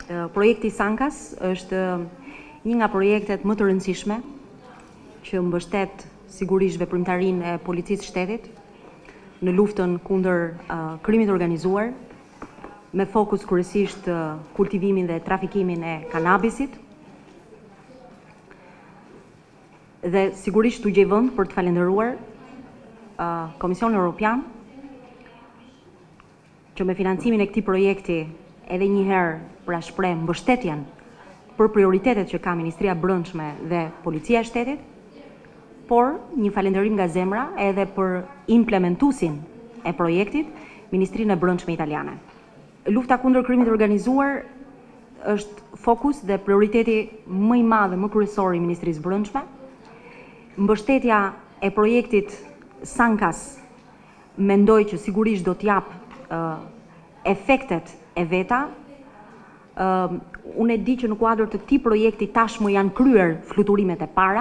Projekti Sankas është një nga projektet më të rëndësishme që mbështet sigurisht veprimtarinë e policisë shtetit në luftën kundër krimit organizuar, me fokus kryesisht kultivimin dhe trafikimin e kanabisit. Dhe sigurisht u gjej vend për të falenderuar Komisionin Evropian që me financimin e këtij projekti edhe një herë pra shpreh mbështetjen për prioritetet që ka Ministria e Brendshme dhe Policia e Shtetit, por një falënderim nga zemra edhe për implementuesin e projektit, Ministrinë e Brendshme italiane. Lufta kundër krimit organizuar është fokus dhe prioriteti më i madh dhe më kryesor i Ministrisë së Brendshme. Mbështetja e projektit Sankas mendoj që sigurisht do t'jap efektet e veta. Unë e di që në kuadër të këtij projekti tashmë janë kryer fluturimet e para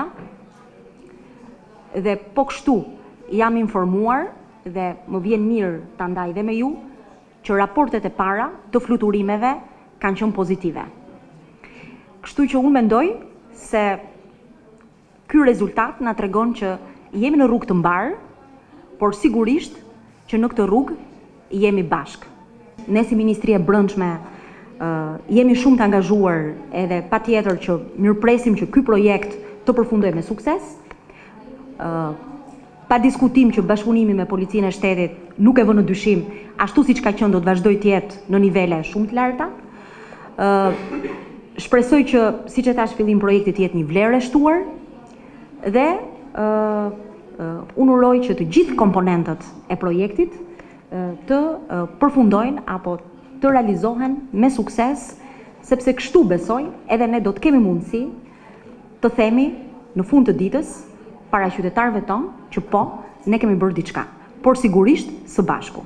dhe po kështu jam informuar dhe më vjen mirë ta ndaj dhe me ju që raportet e para të fluturimeve kanë qenë pozitive. Kështu që unë mendoj se ky rezultat na tregon që jemi në rrugë të mbar, por sigurisht që në këtë rrugë jemi bashkë. Ne si Ministri e Brendshme jemi shumë të angazhuar edhe patjetër që mirëpresim që ky projekt të përfundojë me sukses. Pa diskutim që bashkëpunimi me Policinë e Shtetit nuk e vë në dyshim, ashtu siç ka qenë do të vazhdojë të jetë në nivele shumë të larta. Shpresoj që, siç e thash fillim projekti, të jetë një vlerë e shtuar dhe unë uroj që të gjithë komponentët e projektit të përfundojnë apo të realizohen me sukses, sepse kështu besoj edhe ne do të kemi mundësi të themi në fund të ditës para qytetarëve tonë që po, ne kemi bërë diçka, por sigurisht së bashku.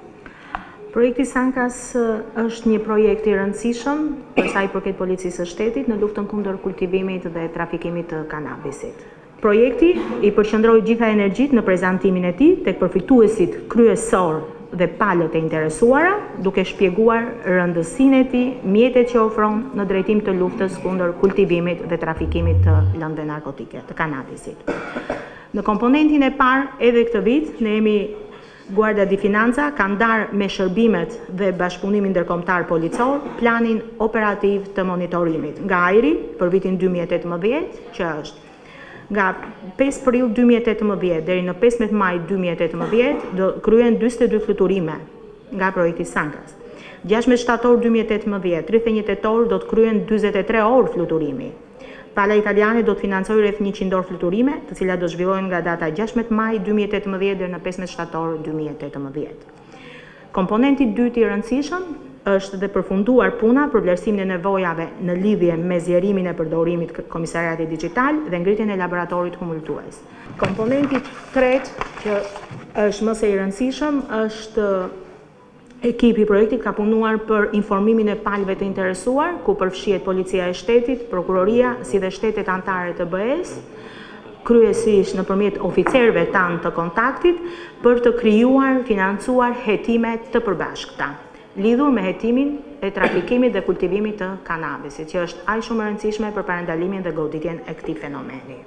Projekti Sankas është një projekt i rëndësishëm për sa i përket Policisë së Shtetit në luftën kundër kultivimit dhe trafikimit të kanabisit. Projekti i përqendroi gjitha energjitë në prezantimin e tij tek përfituesit kryesor dhe palët e interesuara, duke shpjeguar rëndësinë e tij, mjetet që ofron në drejtim të luftës kundër kultivimit dhe trafikimit të lëndëve narkotike, të kanabisit. Në komponentin e parë edhe këtë vit ne jemi Guardia di Finanza ka ndarë me shërbimet dhe bashkëpunimin ndërkombëtar policor planin operativ të monitorimit nga ajri për vitin 2018, që është nga 5 prill 2018 deri në 15 maj 2018 do kryen 42 fluturime nga projekti Sankas. 16 shtator 2018, 31 tetor do të kryen 43 orë fluturimi. Pala italiane do të financojë rreth 100 orë fluturime, të cilat do zhvillohen nga data 16 maj 2018 deri në 15 shtator 2018. Komponenti i dytë i rëndësishëm është dhe përfunduar puna për vlerësimin e nevojave në lidhje me zgjerimin e përdorimit komisariatit digjital dhe ngritjen e laboratorit humultues. Komponenti i tretë që është më së rëndësishëm është ekipi i projektit ka punuar për informimin e palëve të interesuar, ku përfshihet Policia e Shtetit, Prokuroria, si dhe shtetet anëtare të BE-s, kryesisht nëpërmjet oficerëve tanë të kontaktit, për të krijuar, financuar hetime të përbashkëta lidhur me hetimin e trafikimit dhe kultivimit të kanabisit, që është aq shumë e rëndësishme për parandalimin dhe goditjen e këtij fenomeni.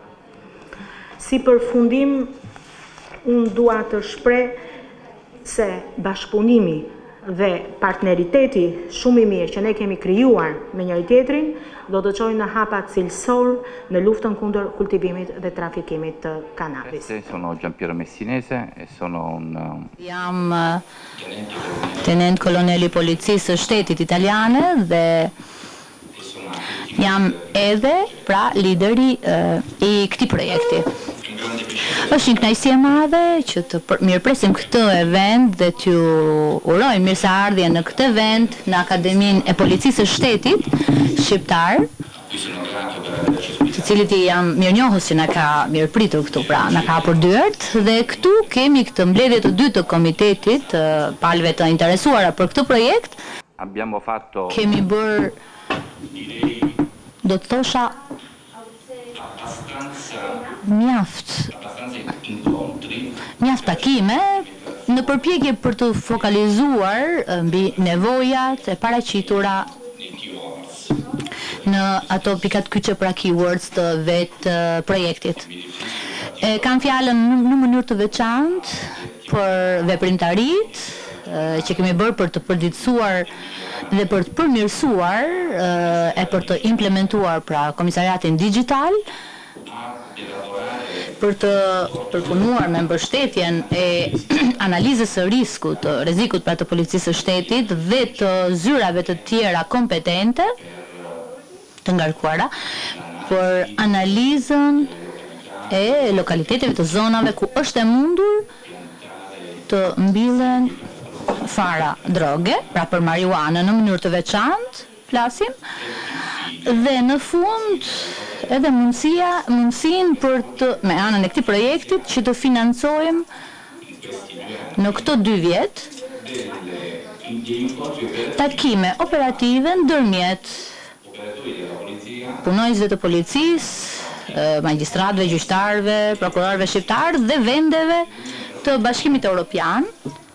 Si përfundim, unë dua të shpreh se bashkëpunimi dhe partneriteti shumë i mirë që ne kemi krijuar me njëri tjetrin do të çojë në hapa cilësor në luftën kundër kultivimit dhe trafikimit të kanabisit. Sono Giampiero Messinese e sono un... Jam tenent kolonel i Policisë së Shtetit italiane dhe jam edhe pra lideri i këtij projekti. Është një kënaqësi e madhe që të mirëpresim këtë event dhe t'ju urojmë mirëseardhje në këtë event në Akademinë e Policisë së Shtetit shqiptar, të cilit jam mirënjohës që na ka mirëpritur këtu, pra na ka hapur dyert, dhe këtu kemi këtë mbledhje të dytë të komitetit palëve të interesuara për këtë projekt. Abbiamo fatto... Kemi bërë, do të thosha, mjaft takime në përpjekje për të fokalizuar mbi nevojat e paraqitura në ato pikat kyçe pra keywords të vetë projektit. Kam fjalën në mënyrë të veçantë për veprimtaritë që kemi bërë për të përditësuar dhe për të përmirësuar e për të implementuar pra komisariatin digital, për të përpunuar me mbështetjen e analizës së riskut, të rrezikut pra të policisë së shtetit dhe të zyrave të tjera kompetente të ngarkuara për analizën e lokaliteteve të zonave ku është e mundur të mbillen fara droge, pra për marijuanën në mënyrë të veçantë, flasim, dhe në fund edhe mundësin për të, me anën e këtij projektit, që të financojmë në këto 2 vjet takime operative ndërmjet punojësve të policisë, magjistratëve, gjyqtarëve, prokurorëve shqiptarë dhe vendeve të Bashkimit Evropian,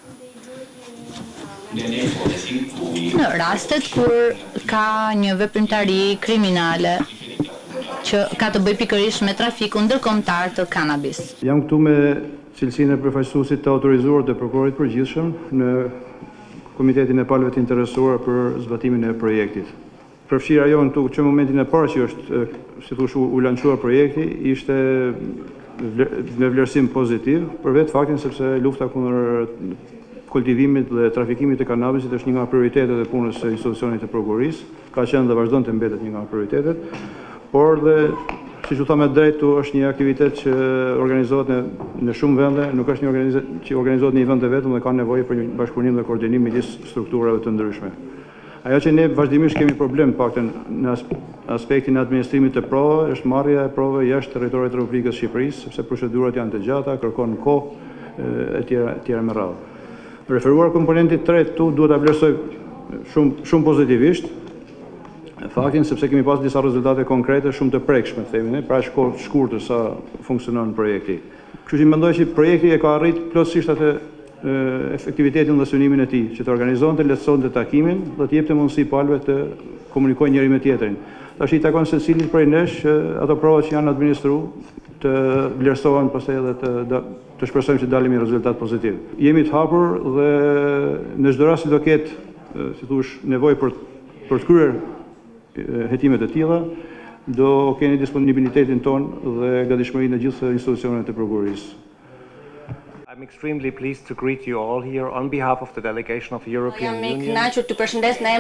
në rastet kur ka një veprimtari kriminale që ka të bëj pikërisht me trafikun ndërkombëtar të kanabis. Jam këtu me cilësinë e përfaqësuesit të autorizuar të prokurorit përgjithshëm në Komitetin e Palëve të Interesuar për zbatimin e projektit. Përfshira jonë këtu që momentin e parë që është, si thosh, u lançuar projekti, ishte me vlerësim pozitiv, për vetë faktin sepse lufta kundër kultivimit dhe trafikimit të kanabisit është një nga prioritetet e punës së institucionit të prokurisë, ka qenë dhe vazhdon të mbetet një nga prioritetet, por dhe, siç u thamë drejtu, është një aktivitet që organizohet në shumë vende, nuk është një organizat që organizohet në një vend të vetëm dhe ka nevojë për një bashkëpunim dhe koordinim midis strukturave të ndryshme. Ajo që ne vazhdimisht kemi problem paktën në aspektin e administrimit të provave është marrja e provave jashtë territorit të Republikës së Shqipërisë, sepse procedurat janë të gjata, kërkon kohë e tjera me radhë. Referuar komponentit 3 këtu duhet ta vlerësoj shumë pozitivisht faktin sepse kemi pas disa rezultate konkrete shumë të prekshme, themi ne, pra kohë shkurtër sa funksionon projekti. Kështu që mendoj që projekti e ka arrit plotësisht atë efektivitetin dhe synimin e tij, që të organizonte, lehtësonte takimin dhe të jepte mundësi palëve të komunikojnë njëri me tjetrin. Tash i takon secilit prej nesh ato provat që janë administruar të vlerësohen pastaj edhe të shpresojmë që dalim një rezultat pozitiv. Jemi të hapur dhe në çdo rast që do ketë, si thosh, nevojë për të kryer hetimet e tilla, do keni disponibilitetin ton dhe gatishmërinë e gjithë institucioneve të prokurisë. I'm extremely pleased to greet you all here on behalf of the delegation of the European Union. Jam i kënaqur të përshëndes në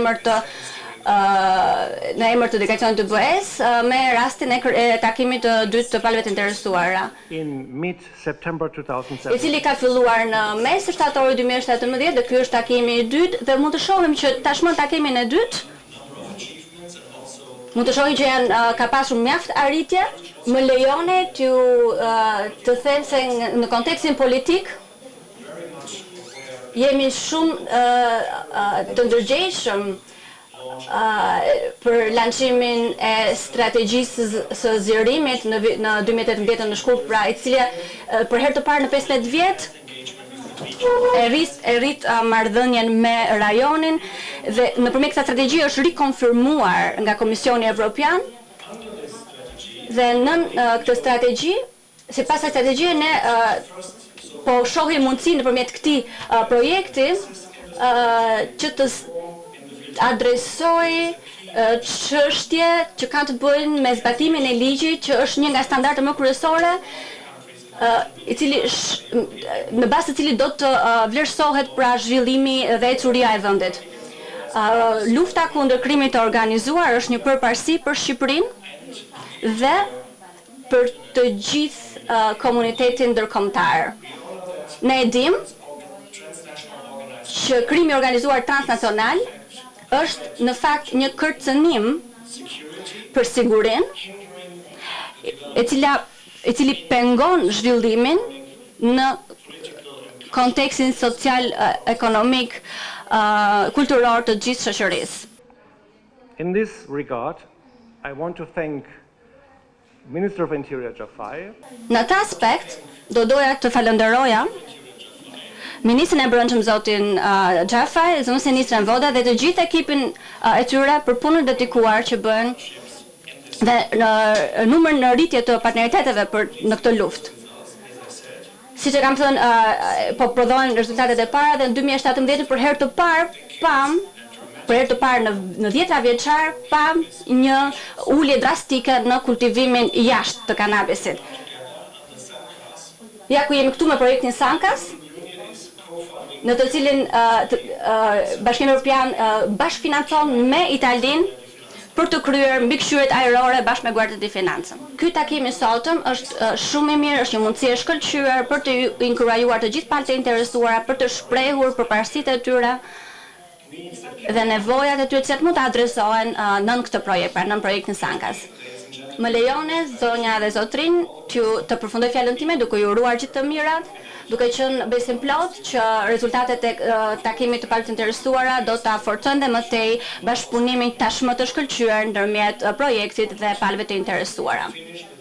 emër të delegacionit të BE-s me rastin e takimit të dytë të palëve të interesuara. In mid-September 2017. I cili ka filluar në mes të shtatorit 2017 dhe ky është takimi i dytë dhe mund të shohim që tashmë takimin e dytë mund të shohim që ka pasur mjaft arritje, më lejone të them se në kontekstin politik jemi shumë të ndërgjegjshëm për lançimin e strategjisë së zgjerimit në 2018 në Shkup, pra e cila për herë të parë në 15 vjet e rrit marrëdhënien me rajonin dhe nëpërmjet kësaj strategji është rikonfirmuar nga Komisioni Evropian dhe në këtë strategji, sipas kësaj strategjie ne po shohim mundësi nëpërmjet këtij projekti që të adresoj çështje që kanë të bëjnë me zbatimin e ligjit, që është një nga standardet më kryesore, i cili në bazë të cilit do të vlerësohet pra zhvillimi dhe ecuria e vendit. Lufta kundër krimit të organizuar është një përparësi për Shqipërinë dhe për të gjithë komunitetin ndërkombëtar. Ne e dimë që krimi organizuar transnacional është në fakt një kërcënim për sigurinë, i cili pengon zhvillimin në kontekstin social, ekonomik, kulturor të gjithë shoqërisë. In this regard, I want to thank Minister of Interior Jafaj. Në atë aspekt, do doja të falenderoja Ministrin e Brendshëm zotin Xhafaj, zonëse Nisrën Voda dhe të gjithë ekipin e tyre për punën dedikuar që bën dhe në numër në rritje të partneriteteve në këtë luftë. Siç e kam thënë, po prodhohen rezultatet e para dhe në 2017 për herë të parë në 10 vjeçar pam një ulje drastike në kultivimin jashtë të kanabisit. Ja ku jemi këtu me projektin Sankas, në të cilin Bashkimi Evropian bashkëfinancon me Italinë për të kryer mbikëqyrjet ajrore bashkë me Guardiat di Financën. Ky takim i sotëm është shumë i mirë, është një mundësi e shkëlqyer për të inkurajuar të gjithë palët e interesuara për të shprehur përparësitë e tyre dhe nevojat e tyre që mund të adresohen nën këtë projekt, pra nën projektin Sankas. Më lejoni zonja dhe zotrin që të përfundoj fjalën time duke ju uruar gjithë të mirat, duke qenë besim plot që rezultatet e takimit të palët interesuara do ta forcojnë dhe më tej bashkëpunimin tashmë të shkëlqyer ndërmjet projektit dhe palëve të interesuara.